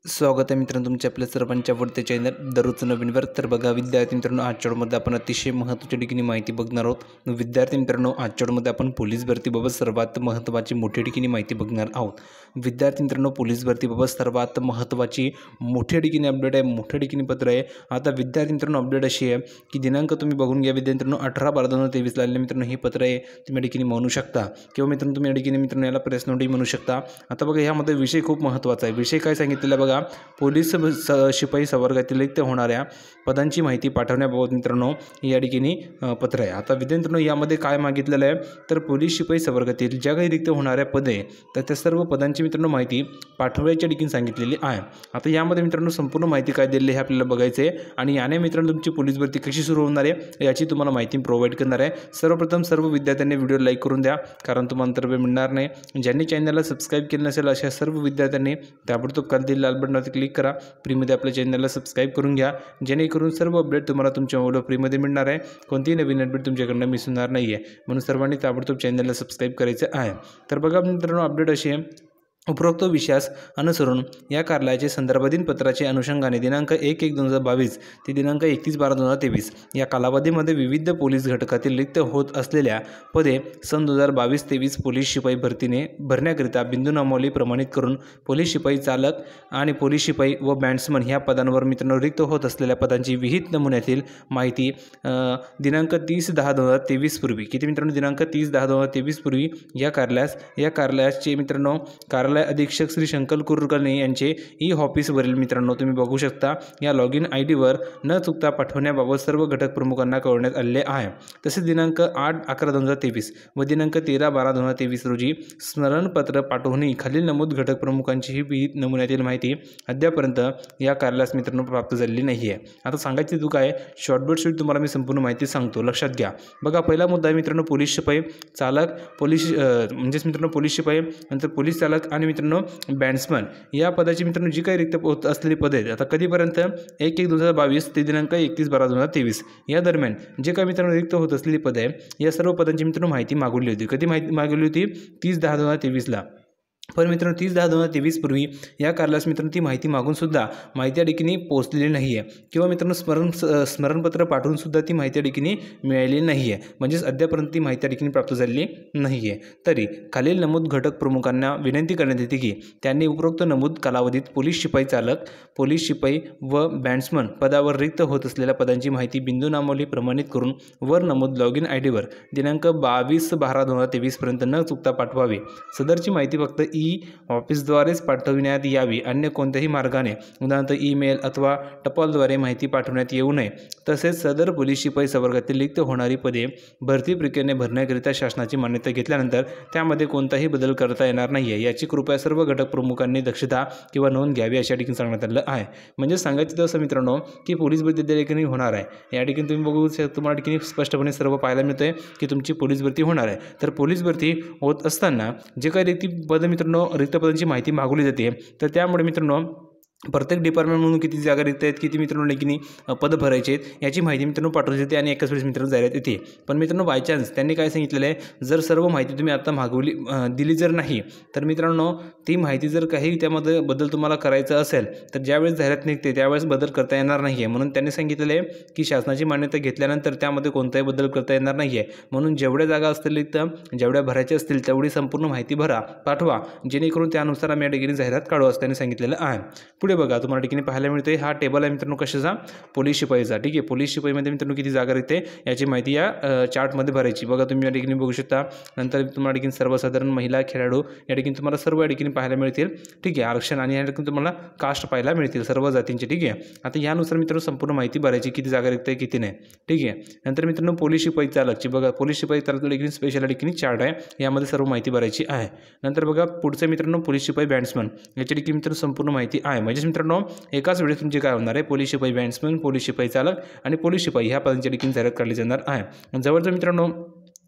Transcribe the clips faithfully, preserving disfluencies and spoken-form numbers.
स्वागत आहे मित्रांनो तुमच्या आपल्या सर्वांच्या आवडते चॅनल दररोज नवीनवर. तर बघा विद्यार्थी मित्रांनो, आजच्या व्हिडिओमध्ये आपण अतिशय महत्त्वाच्या ठिकाणी माहिती बघणार आहोत. विद्यार्थी मित्रांनो, आजच्या व्हिडिओमध्ये आपण पोलीस भरतीबाबत सर्वात महत्त्वाची मोठी ठिकाणी माहिती बघणार आहोत. विद्यार्थी मित्रांनो, पोलीस भरतीबाबत सर्वात महत्त्वाची मोठ्या ठिकाणी अपडेट आहे, मोठ्या ठिकाणी पत्र आहे. आता विद्यार्थी मित्रांनो, अपडेट अशी आहे की दिनांक तुम्ही बघून घ्या. विद्यार्थी मित्रांनो, अठरा बारा दोन हजार तेवीस लागले मित्रांनो हे पत्र आहे, तुम्ही या ठिकाणी म्हणू शकता किंवा मित्रांनो तुम्ही या ठिकाणी मित्रांनो याला प्रेस नोटही म्हणू शकता. आता बघा ह्यामध्ये विषय खूप महत्त्वाचा आहे. विषय काय सांगितलेला आहे बघा, पोलीस स शिपाई संवर्गातील रिक्त होणाऱ्या पदांची माहिती पाठवण्याबाबत मित्रांनो या ठिकाणी पत्र आहे. आता विद्यार्थी मित्रांनो, यामध्ये काय मागितलेलं आहे तर पोलीस शिपाई संवर्गातील ज्या काही रिक्त होणाऱ्या पदे तर त्या सर्व पदांची मित्रांनो माहिती पाठवायच्या ठिकाणी सांगितलेली आहे. आता यामध्ये मित्रांनो संपूर्ण माहिती काय दिलेली आहे आपल्याला बघायचं आहे आणि याने मित्रांनो तुमची पोलीस भरती कशी सुरू होणार आहे याची तुम्हाला माहिती प्रोव्हाइड करणार आहे. सर्वप्रथम सर्व विद्यार्थ्यांनी व्हिडिओ लाईक करून द्या, कारण तुम्हाला तर वेळ मिळणार नाही. ज्यांनी चॅनलला सबस्क्राईब केलं नसेल अशा सर्व विद्यार्थ्यांनी ताबडतोब खाली लाल बटनावर क्लिक करा, फ्रीमध्ये आपल्या चॅनलला सबस्क्राईब करून घ्या, जेणेकरून सर्व अपडेट तुम्हाला तुमच्या मोबाईलवर फ्रीमध्ये मिळणार आहे. कोणतीही नवीन अपडेट तुमच्याकडनं मिस होणार नाही आहे, म्हणून सर्वांनी ताबडतोब चॅनलला सबस्क्राईब करायचं आहे. तर बघा मित्रांनो, अपडेट अशी आहे, उपरोक्त विषयास अनुसरून या कार्यालयाचे संदर्भाधीन पत्राचे अनुषंगाने दिनांक एक एक दोन हजार बावीस ते दिनांक एकतीस बारा दोन हजार तेवीस या कालावधीमध्ये विविध पोलीस घटकातील रिक्त होत असलेल्या पदे सन दोन हजार बावीस तेवीस पोलीस शिपाई भरतीने भरण्याकरिता बिंदू नामावली प्रमाणित करून पोलीस शिपाई चालक आणि पोलीस शिपाई व बँड्समन ह्या पदांवर मित्रांनो रिक्त होत असलेल्या पदांची विहित नमुन्यातील माहिती दिनांक तीस दहा दोन हजार तेवीस पूर्वी किती मित्रांनो दिनांक तीस दहा दोन हजार तेवीस पूर्वी या कार्यालयास या कार्यालयाचे मित्रांनो कार्यालय अधीक्षक श्री शंकर कुलकर्णी यांचे ई ऑफिसवरील मित्रांनो तुम्ही बघू शकता या लॉग इन आय डीवर न चुकता पाठवण्याबाबत सर्व घटक प्रमुखांना कळवण्यात आले आहे. तसेच दिनांक आठ अकरा दोन हजार तेवीस व दिनांक तेरा बारा दोन हजार तेवीस रोजी स्मरणपत्र पाठवूनही खालील नमूद घटक प्रमुखांची ही विहित नमुन्यातील माहिती अद्यापर्यंत या कार्यालयास मित्रांनो प्राप्त झालेली नाही आहे. आता सांगायची चूक आहे, शॉर्टबट शूट तुम्हाला मी संपूर्ण माहिती सांगतो, लक्षात घ्या. बघा पहिला मुद्दा आहे मित्रांनो, पोलीस शिपाई चालक पोलीस म्हणजेच मित्रांनो पोलीस शिपाई नंतर पोलीस चालक आणि मित्रांनो बँड्समन या पदाची मित्रांनो जी काही रिक्त होत असलेली पदे आहेत आता कधीपर्यंत एक एक दोन हजार बावीस ते दिनांक एकतीस बारा दोन हजार तेवीस या दरम्यान जे काही मित्रांनो रिक्त होत असलेली पदे आहे या सर्व पदांची मित्रांनो माहिती मागवली होती. कधी माहिती मागवली होती? तीस दहा दोन हजार तेवीसला. पण मित्रांनो तीस दहा दोन हजार तेवीस पूर्वी या कार्यालयास मित्रांनो ती माहिती मागून सुद्धा माहिती या ठिकाणी पोहोचलेली नाही आहे किंवा मित्रांनो स्मरण स्मरणपत्र पाठवून सुद्धा ती माहिती या ठिकाणी मिळालेली नाही आहे, म्हणजेच अद्यापर्यंत ती माहिती या ठिकाणी प्राप्त झालेली नाही आहे. तरी खालील नमूद घटक प्रमुखांना विनंती करण्यात येते की त्यांनी उपरोक्त नमूद कालावधीत पोलीस शिपाई चालक पोलीस शिपाई व बँड्समन पदावर रिक्त होत असलेल्या पदांची माहिती बिंदू नामावली प्रमाणित करून वर नमूद लॉग इन आय डीवर दिनांक बावीस बारा दोन हजार तेवीसपर्यंत न चुकता पाठवावी. सदरची माहिती फक्त ई ऑफिसद्वारेच पाठविण्यात यावी, अन्य कोणत्याही मार्गाने उदाहरणार्थ ईमेल अथवा टपालद्वारे माहिती पाठवण्यात येऊ नये. तसेच सदर पोलीस शिपाई संवर्गातील रिक्त होणारी पदे भरती प्रक्रियेने भरण्याकरिता शासनाची मान्यता घेतल्यानंतर त्यामध्ये कोणताही बदल करता येणार नाही आहे याची कृपया सर्व घटक प्रमुखांनी दक्षता किंवा नोंद घ्यावी अशा ठिकाणी सांगण्यात आलेलं आहे. म्हणजे सांगायचं तसं मित्रांनो की पोलीस भरती त्या ठिकाणी होणार आहे. या ठिकाणी तुम्ही बघू शकता, तुम्हाला ठिकाणी स्पष्टपणे सर्व पाहायला मिळतं की तुमची पोलीस भरती होणार आहे. तर पोलीस भरती होत असताना जे काही रिक्त पद मित्रांनो रिक्त पदांची माहिती मागवली जाते तर त्यामुळे मित्रांनो प्रत्येक डिपार्टमेंट म्हणून किती जागा रिक्त आहेत, किती मित्रांनो लेखीनी पद भरायचे आहेत याची माहिती मित्रांनो पाठवली जाते आणि एकाच वेळेस मित्रांनो जाहिरात येते. पण मित्रांनो बायचान्स त्यांनी काय सांगितलेलं आहे, जर सर्व माहिती तुम्ही आता मागवली दिली जर नाही तर मित्रांनो ती माहिती जर काही त्यामध्ये बदल तुम्हाला करायचा असेल तर ज्यावेळेस जाहिरात निघते त्यावेळेस बदल करता येणार नाही आहे. म्हणून त्यांनी सांगितलेलं आहे की शासनाची मान्यता घेतल्यानंतर त्यामध्ये कोणताही बदल करता येणार नाही आहे. म्हणून जेवढ्या जागा असतील रिक्त जेवढ्या भरायच्या असतील तेवढी संपूर्ण माहिती भरा पाठवा, जेणेकरून त्यानुसार आम्ही या ठिकाणी जाहिरात काढू असं त्यांनी सांगितलेलं आहे. पुढे बघा तुम्हाला ठिकाणी पाहायला मिळते हा टेबल आहे मित्रांनो कशाचा, पोलीस शिपाईचा. ठीक आहे, पोलीस शिपाईमध्ये मित्रांनो किती जागा रिक्त याची माहिती या चार्टमध्ये भरायची. बघा तुम्ही या ठिकाणी बघू शकता. नंतर तुम्हाला ठिकाणी सर्वसाधारण महिला खेळाडू या ठिकाणी तुम्हाला सर्व या ठिकाणी पाहायला मिळतील. ठीक आहे, आरक्षण आणि या ठिकाणी तुम्हाला कास्ट पाहायला मिळतील सर्व जातींची. ठीक आहे, आता यानुसार मित्रांनो संपूर्ण माहिती भरायची, किती जागा रिक्त आहे किती नाही. ठीक आहे, नंतर मित्रांनो पोलीस शिपाई चालकची बघा, पोलीस शिपाई चालक ठिकाणी स्पेशल या ठिकाणी चार्ट आहे, यामध्ये सर्व माहिती भरायची आहे. नंतर बघा पुढचं मित्रांनो पोलीस शिपाई बँड्समन याच्या ठिकाणी मित्रांनो संपूर्ण माहिती आहे. म्हणजेच मित्रांनो एकाच वेळेस तुमचे काय होणार आहे, पोलीस शिपाई बँड्समन पोलीस शिपाई चालक आणि पोलीस शिपाई ह्या पदांच्या ठिकाणी जाहिरात काढली जाणार आहे. जवळजवळ मित्रांनो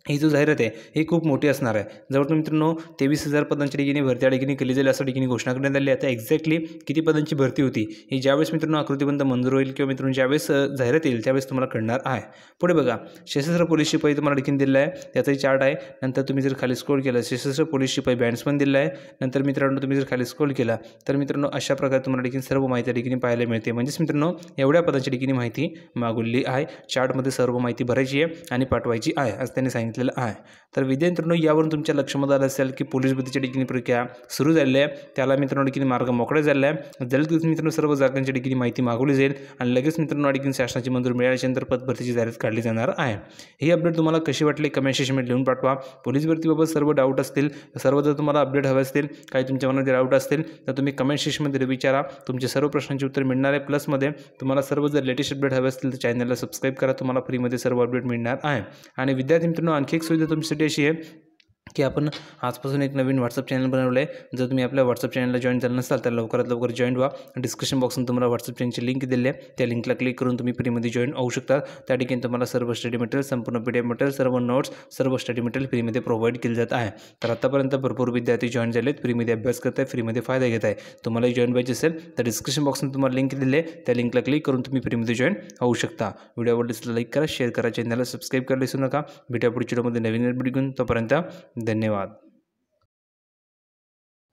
ही जो जाहिरात आहे ही खूप मोठी असणार आहे. जवळजवळ मित्रांनो तेवीस हजार पदांच्या ठिकाणी भरती या ठिकाणी केली जाईल असं ठिकाणी घोषणा करण्यात आली. आता एक्झॅक्टली किती पदांची भरती होती ही ज्यावेळेस मित्रांनो आकृतीबंध मंजूर होईल किंवा मित्रांनो ज्यावेळेस जाहिरात येईल त्यावेळेस तुम्हाला कळणार आहे. पुढे बघा, सशस्त्र पोलीस शिपाई तुम्हाला ठिकाणी दिला आहे, त्याचाही चार्ट आहे. नंतर तुम्ही जर खाली स्क्रोल केलं सशस्त्र पोलीस शिपाई बँड्स पण दिला आहे. नंतर मित्रांनो तुम्ही जर खाली स्क्रोल केला तर मित्रांनो अशा प्रकारे तुम्हाला ठिकाणी सर्व माहिती ठिकाणी पाहायला मिळते. म्हणजेच मित्रांनो एवढ्या पदांच्या ठिकाणी माहिती मागवली आहे. चार्टमध्ये सर्व माहिती भरायची आहे आणि पाठवायची आहे असं त्यांनी सांगितलेलं आहे. तर विद्यार्थी मित्रांनो यावरून तुमच्या लक्षात आलं असेल की पोलीस भरतीच्या ठिकाणी प्रक्रिया सुरू झाली आहे, त्याला मित्रांनो ठिकाणी मार्ग मोकळा झाला आहे. जलद मित्रांनो सर्व जागांच्या ठिकाणी माहिती मागवली जाईल आणि लगेच मित्रांनो ठिकाणी शासनाची मंजुरी मिळाल्यानंतर पद भरतीची जाहिरात काढली जाणार आहे. ही अपडेट तुम्हाला कशी वाटली कमेंट सेक्शनमध्ये लिहून पाठवा. पोलीस भरतीबाबत सर्व डाऊट असतील, सर्व जर तुम्हाला अपडेट हवे असतील, काही तुमच्या मनामध्ये डाऊट असतील तर तुम्ही कमेंट सेक्शनमध्ये विचारा. तुमचे सर्व प्रश्नांची उत्तर मिळणार आहे. प्लसमध्ये तुम्हाला सर्व जर लेटेस्ट अपडेट हवे असतील तर चॅनलला सबस्क्राईब करा. तुम्हाला फ्रीमध्ये सर्व अपडेट मिळणार आहे. आणि विद्यार्थी मित्रांनो आणखी एक सुविधा तुमच्यासाठी अशी आहे की आपण आजपासून एक नवीन व्हॉट्सअप चॅनल बनवलं आहे. जर तुम्ही आपल्या व्हॉट्सअप चॅनलला जॉईन झालं नसाल तर लवकरात लवकर जॉईन व्हा. डिस्क्रिप्शन बॉक्समध्ये तुम्हाला व्हॉट्सअप चॅनलची लिंक दिली आहे, त्या लिंकला क्लिक करून तुम्ही फ्रीमध्ये जॉईन होऊ शकता. त्या ठिकाणी तुम्हाला सर्व स्टडी मटेरियल, संपूर्ण पी डी एफ मटेरियल, सर्व नोट्स, सर्व स्टडी मटेरियल फ्रीमध्ये प्रोव्हाइड केले जात आहे. तर आतापर्यंत भरपूर विद्यार्थी जॉईन झालेत, फ्रीमध्ये अभ्यास करत आहे, फ्रीमध्ये फायदा घेत आहे. तुम्हालाही जॉईन व्हायचे असेल तर डिस्क्रिप्शन बॉक्समध्ये तुम्हाला लिंक दिली आहे, त्या लिंकला क्लिक करून तुम्ही फ्रीमध्ये जॉईन होऊ शकता. व्हिडिओ आवडल्यास लाईक करा, शेअर करा, चॅनलला सबस्क्राईब करायला विसरू नका. भेटूया पुढच्या व्हिडिओमध्ये नवीन अपडेट घेऊन. तोपर्यंत धन्यवाद.